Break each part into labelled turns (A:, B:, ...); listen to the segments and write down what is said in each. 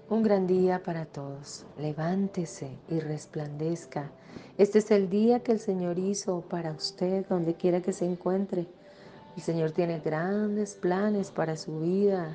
A: Un gran día para todos. Levántese y resplandezca. Este es el día que el Señor hizo para usted, donde quiera que se encuentre. El Señor tiene grandes planes para su vida,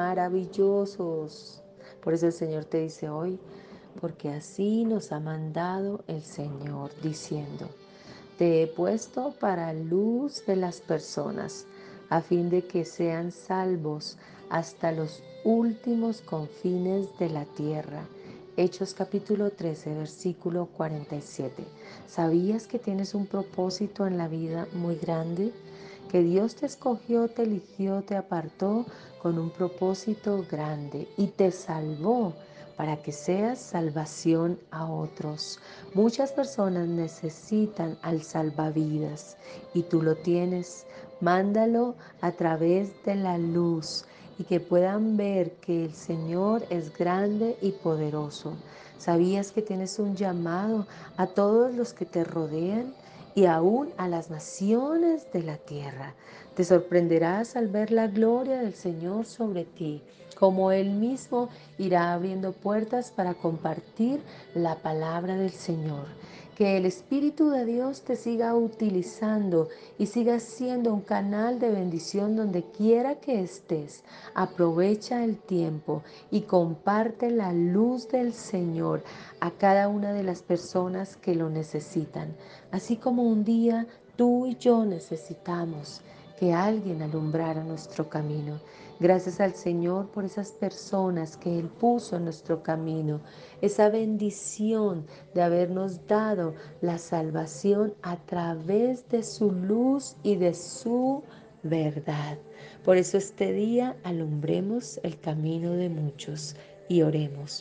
A: maravillosos. Por eso el Señor te dice hoy, porque así nos ha mandado el Señor, diciendo: te he puesto para luz de las personas, a fin de que sean salvos hasta los últimos confines de la tierra. Hechos capítulo 13, versículo 47. ¿Sabías que tienes un propósito en la vida muy grande? Que Dios te escogió, te eligió, te apartó con un propósito grande y te salvó para que seas salvación a otros. Muchas personas necesitan al salvavidas y tú lo tienes. Mándalo a través de la luz y que puedan ver que el Señor es grande y poderoso. ¿Sabías que tienes un llamado a todos los que te rodean y aún a las naciones de la tierra? Te sorprenderás al ver la gloria del Señor sobre ti, como Él mismo irá abriendo puertas para compartir la palabra del Señor. Que el Espíritu de Dios te siga utilizando y siga siendo un canal de bendición donde quiera que estés. Aprovecha el tiempo y comparte la luz del Señor a cada una de las personas que lo necesitan. Así como un día tú y yo necesitamos que alguien alumbrara nuestro camino. Gracias al Señor por esas personas que Él puso en nuestro camino, esa bendición de habernos dado la salvación a través de su luz y de su verdad. Por eso este día alumbremos el camino de muchos y oremos.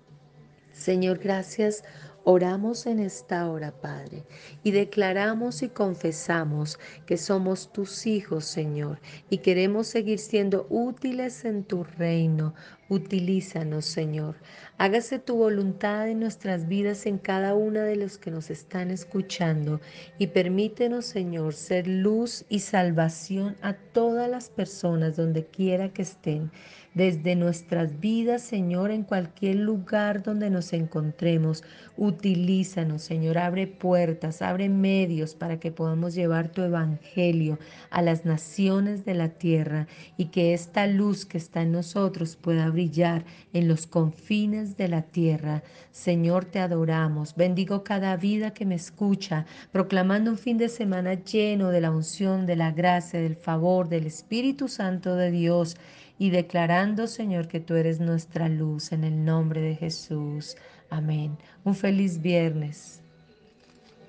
A: Señor, gracias. Oramos en esta hora, Padre, y declaramos y confesamos que somos tus hijos, Señor, y queremos seguir siendo útiles en tu reino. Utilízanos, Señor. Hágase tu voluntad en nuestras vidas en cada una de los que nos están escuchando y permítenos, Señor, ser luz y salvación a todas las personas donde quiera que estén. Desde nuestras vidas, Señor, en cualquier lugar donde nos encontremos, utilízanos, Señor, abre puertas, abre medios para que podamos llevar tu evangelio a las naciones de la tierra y que esta luz que está en nosotros pueda brillar en los confines de la tierra. Señor, te adoramos. Bendigo cada vida que me escucha, proclamando un fin de semana lleno de la unción, de la gracia, del favor, del Espíritu Santo de Dios y declarando, Señor, que tú eres nuestra luz en el nombre de Jesús. Amén. Un feliz viernes.